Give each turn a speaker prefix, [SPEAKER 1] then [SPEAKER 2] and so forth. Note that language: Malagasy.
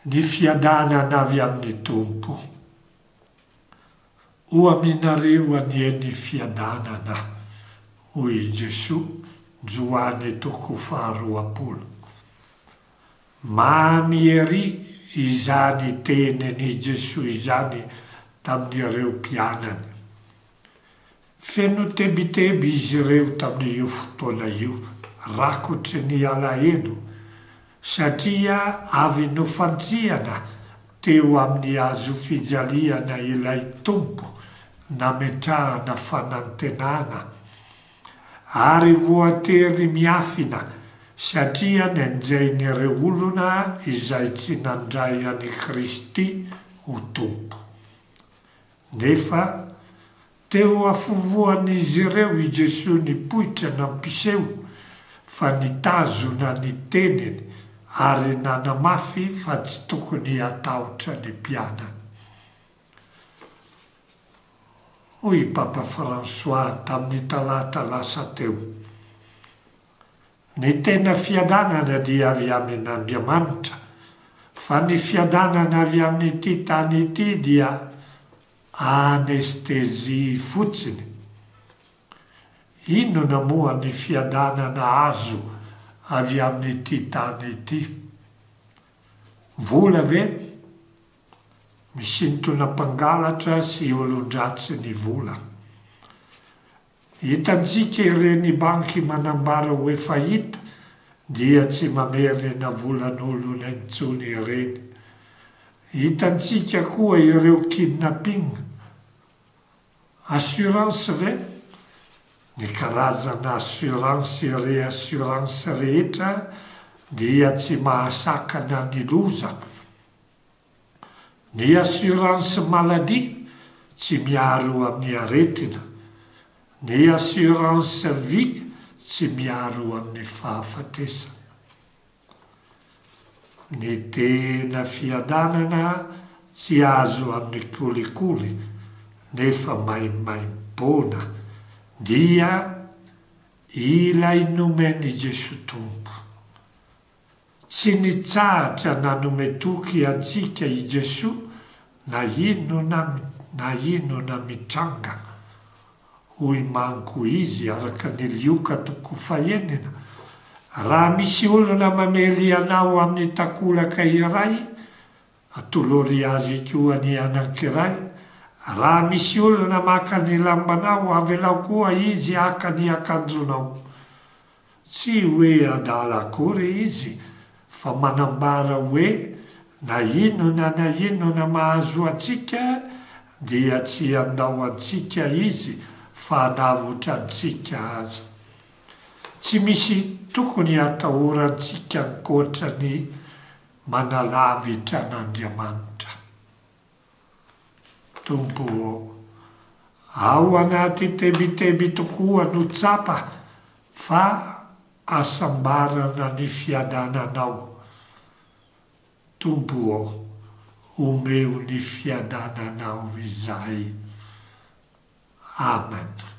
[SPEAKER 1] ny fiadanana avy amin'ny tompo. Ho aminareo anie ny fiadanana, hoy Jesoa, Joany 3:20. Mamy ery izany teneny Jesoa izany tamin'ireo mpianany. Feno tebiteby izy ireo tamin'io fotoana io, rakotry ny alahelo, satria avy nofantsiana teo amin'ny hazo fijaliana ilay tompo nametrahana fanantenana, ary voatery miafina satria nenjain'ireo olona izay tsy nandray any Kristy ho tompo. Nefa teo afovoan'izy ireo i Jesoa nipoitra nampiseho fa nitazona ny teneny ary nanamafy fa tsy tokony hatahotra ny mpianany. Hoy Papa François tamin'ny talata lasa teo. Ny tena fiadanana dia avy amin'Andriamanitra, fa ny fiadanana avy amin'ity tany ity dia anestesia fotsiny. Inona moa ny fiadanana azo avy amin'ity tany ity? Vola ve? Misintona mpangalatra sy olon-dratsy ny vola. Hitantsika ireny banky manambara hoe fahita dia tsy mamerina volan'olona intsony ireny. Hitantsika koa ireo kidnapping. Assurance ve? Ny karazana assurance rehetra dia tsy mahasakana ny loza. Ny assurance maladie tsy miaro amin'ny aretina. Ny assurance vie tsy miaro amin'ny fahafatesana. Ny tena fiadanana tsy azo amin'ny kolikoly, nefa maimaimpona, dia ilay nomeny Jesoa tompo. Tsy nitsahatra nanome toky antsika i Jesoa na inona mitranga. Hoy manko izy araka ny Lioka 2:enina. Raha misy olona mamely anao amin'ny takolaka iray, atolory azy koa ny anankiray. Raha misy olona maka ny lambanao, avelao koa izy haka ny akanjonao. Tsy hoe adala akory izy, fa manambara hoe na inona mahazo antsika dia tsy andao antsika izy, fa navotra antsika azy. Tsy misy tokony hatahorantsika ankoatra ny manalavitra an'Andriamanitra. Tompo, ao anaty tebiteby tokoa no tsapa, fa asambarana ny fiadananao. Tompo, omeo ny fiadananao izay. Amen.